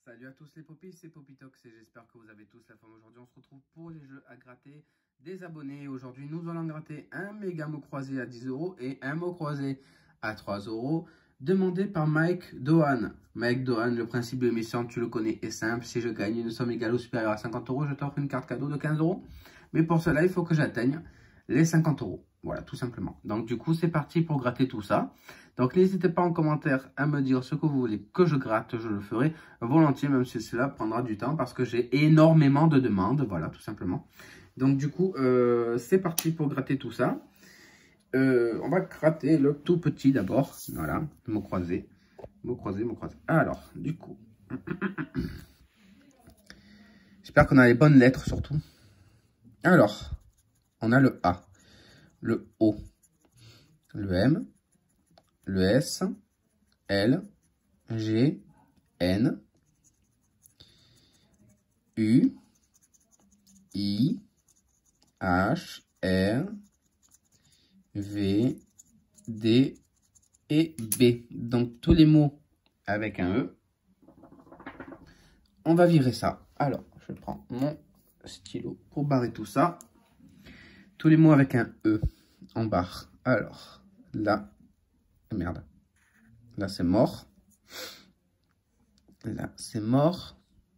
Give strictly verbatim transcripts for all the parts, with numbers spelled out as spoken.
Salut à tous les popis, c'est Popitox et j'espère que vous avez tous la forme. Aujourd'hui on se retrouve pour les jeux à gratter des abonnés. Aujourd'hui nous allons gratter un méga mot croisé à dix euros et un mot croisé à trois euros. Demandé par Mike Dohan. Mike Dohan, le principe de l'émission, tu le connais, est simple. Si je gagne une somme égale ou supérieure à cinquante euros, je t'offre une carte cadeau de quinze euros. Mais pour cela, il faut que j'atteigne les cinquante euros. Voilà, tout simplement. Donc du coup, c'est parti pour gratter tout ça. Donc n'hésitez pas en commentaire à me dire ce que vous voulez que je gratte. Je le ferai volontiers, même si cela prendra du temps parce que j'ai énormément de demandes. Voilà, tout simplement. Donc du coup, euh, c'est parti pour gratter tout ça. Euh, on va gratter le tout petit d'abord. Voilà, mot croisé. Mot croisé, mot croisé. Alors, du coup. J'espère qu'on a les bonnes lettres surtout. Alors, on a le A, le O, le M, le S, L, G, N, U, I, H, R, V, D et B. Donc tous les mots avec un E. On va virer ça. Alors, je prends mon stylo pour barrer tout ça. Tous les mots avec un E en barre. Alors, là, merde. Là, c'est mort. Là, c'est mort.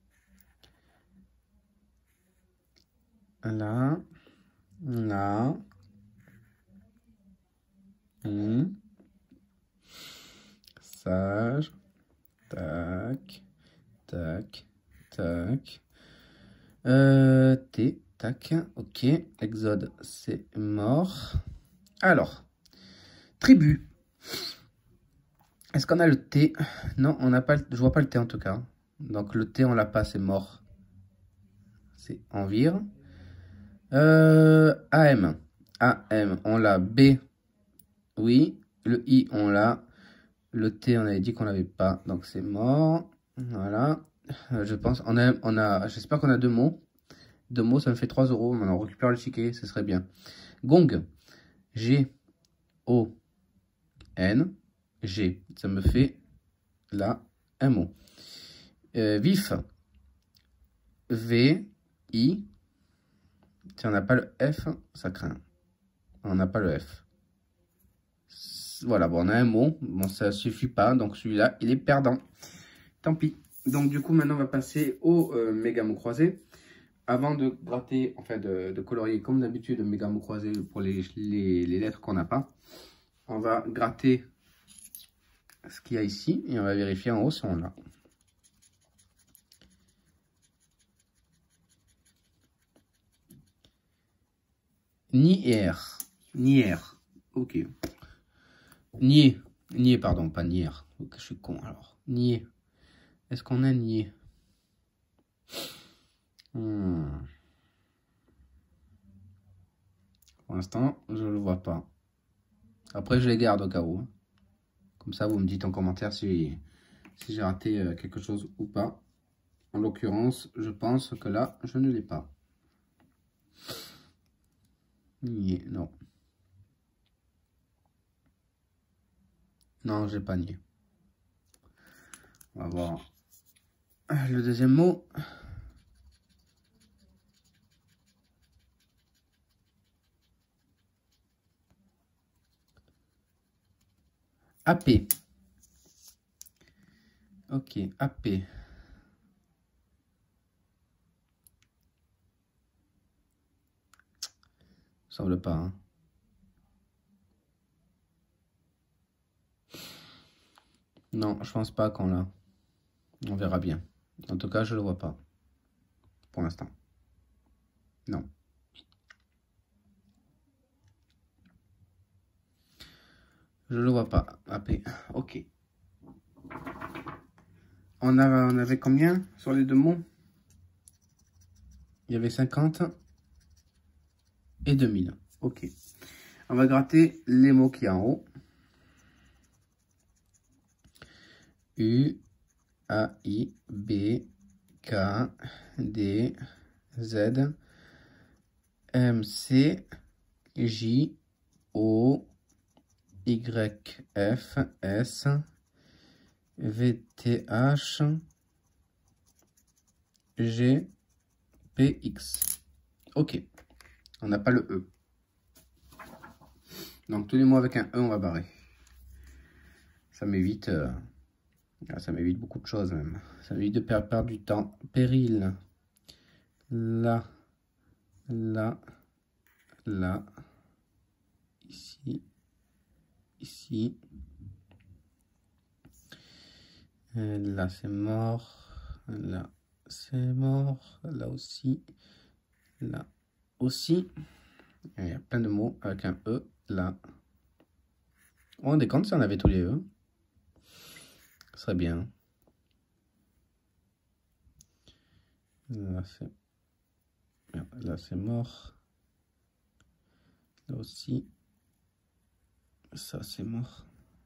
Là, là. Hum. Sage. Tac. Tac. Tac. Euh, T. Tac. Ok. Exode, c'est mort. Alors. Tribu. Est-ce qu'on a le T? Non, on n'a pas. Je vois pas le T en tout cas. Donc le T, on l'a pas, c'est mort. C'est en vire. Euh, A M. A M, on l'a. B. Oui. Le I, on l'a. Le T, on avait dit qu'on l'avait pas. Donc c'est mort. Voilà. Euh, je pense. On a. On a J'espère qu'on a deux mots. Deux mots, ça me fait trois euros. Maintenant, on récupère le ticket. Ce serait bien. Gong. G. O. N. G. Ça me fait là un mot. Euh, vif. V. I. Si on n'a pas le F, ça craint. On n'a pas le F. Voilà, bon, on a un mot. Bon, ça suffit pas. Donc celui-là, il est perdant. Tant pis. Donc du coup, maintenant, on va passer au euh, méga mot croisé. Avant de gratter, enfin de, de colorier comme d'habitude le méga mot croisé pour les, les, les lettres qu'on n'a pas, on va gratter ce qu'il y a ici et on va vérifier en haut si on l'a. Nier. Nier. Ok. Nier. Nier, pardon, pas nier. Ok, je suis con alors. Nier. Est-ce qu'on a nier? hmm. Pour l'instant, je ne le vois pas. Après, je les garde au cas où. Comme ça, vous me dites en commentaire si, si j'ai raté quelque chose ou pas. En l'occurrence, je pense que là, je ne l'ai pas. Nier, non. Non, j'ai pas nié. On va voir le deuxième mot. A P. Ok, A P. Semble pas. Hein. Non, je pense pas qu'on l'a. On verra bien. En tout cas, je le vois pas. Pour l'instant. Non. Je le vois pas. A P. Ok. On, a, on avait combien sur les deux mots? Il y avait cinquante et deux mille. Ok. On va gratter les mots qui y a en haut. U, A, I, B, K, D, Z, M, C, J, O, Y, F, S, V, T, H, G, P, X. Ok. On n'a pas le E. Donc, tous les mots avec un E, on va barrer. Ça m'évite... Euh... Ça m'évite beaucoup de choses, même. Ça m'évite de perdre, perdre du temps. Péril. Là. Là. Là. Ici. Ici. Et là, c'est mort. Là, c'est mort. Là aussi. Là aussi. Il y a plein de mots avec un E. Là. On est compte si on avait tous les E. Ce serait bien. Là, c'est... Là, c'est mort. Là aussi. Ça, c'est mort.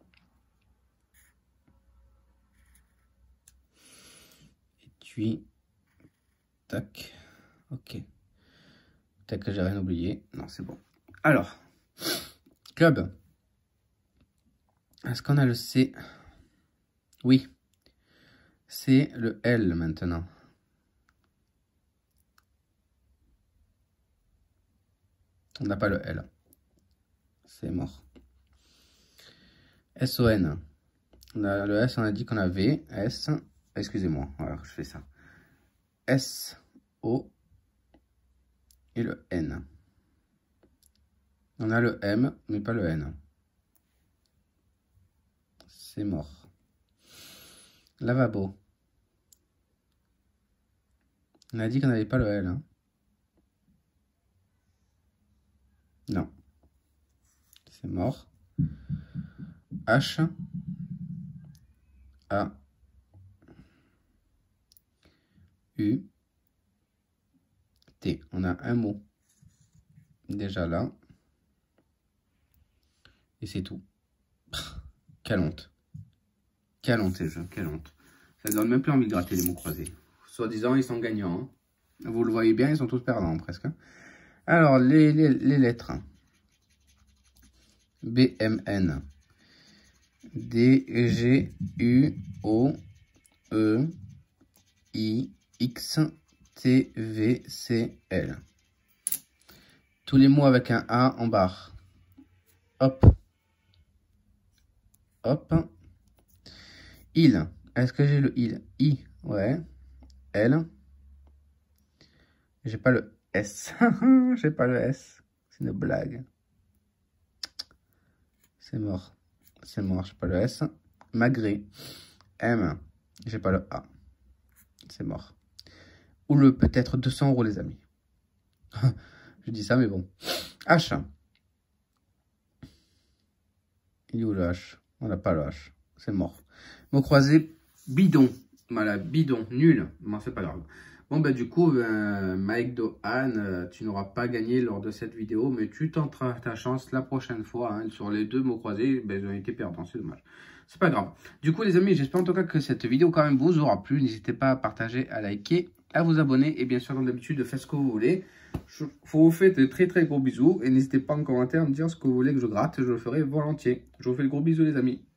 Et puis... Tac. Ok. Peut-être que j'ai rien oublié. Non, c'est bon. Alors. Club. Est-ce qu'on a le C? Oui. C'est le L maintenant. On n'a pas le L. C'est mort. S O N. On a le S, on a dit qu'on avait S. Excusez-moi, alors je fais ça. S, O et le N. On a le M, mais pas le N. C'est mort. Lavabo. On a dit qu'on n'avait pas le L. Hein. Non. C'est mort. H. A. U. T. On a un mot. Déjà là. Et c'est tout. Quelle honte. Quelle honte ces jeux, quelle honte. Ça donne même plus envie de gratter les mots croisés. Soi-disant, ils sont gagnants. Hein. Vous le voyez bien, ils sont tous perdants presque. Alors, les, les, les lettres. B, M, N. D, G, U, O, E, I, X, T, V, C, L. Tous les mots avec un A en barre. Hop. Hop. Il. Est-ce que j'ai le il? I. Ouais. L. J'ai pas le S. J'ai pas le S. C'est une blague. C'est mort. C'est mort. J'ai pas le S. Malgré. M. J'ai pas le A. C'est mort. Ou le peut-être deux cents euros, les amis. Je dis ça, mais bon. H. Il est où le H? On n'a pas le H. C'est mort. Mot croisé, bidon. Voilà, bidon, nul. Bon, c'est pas grave. Bon, ben du coup, euh, Mike Dohan, euh, tu n'auras pas gagné lors de cette vidéo, mais tu tenteras ta chance la prochaine fois. Hein, sur les deux mots croisés, ben, ils ont été perdants, c'est dommage. C'est pas grave. Du coup, les amis, j'espère en tout cas que cette vidéo quand même vous aura plu. N'hésitez pas à partager, à liker, à vous abonner. Et bien sûr, comme d'habitude, faites ce que vous voulez. Je vous fais de très très gros bisous. Et n'hésitez pas en commentaire à me dire ce que vous voulez que je gratte. Je le ferai volontiers. Je vous fais de gros bisous, les amis.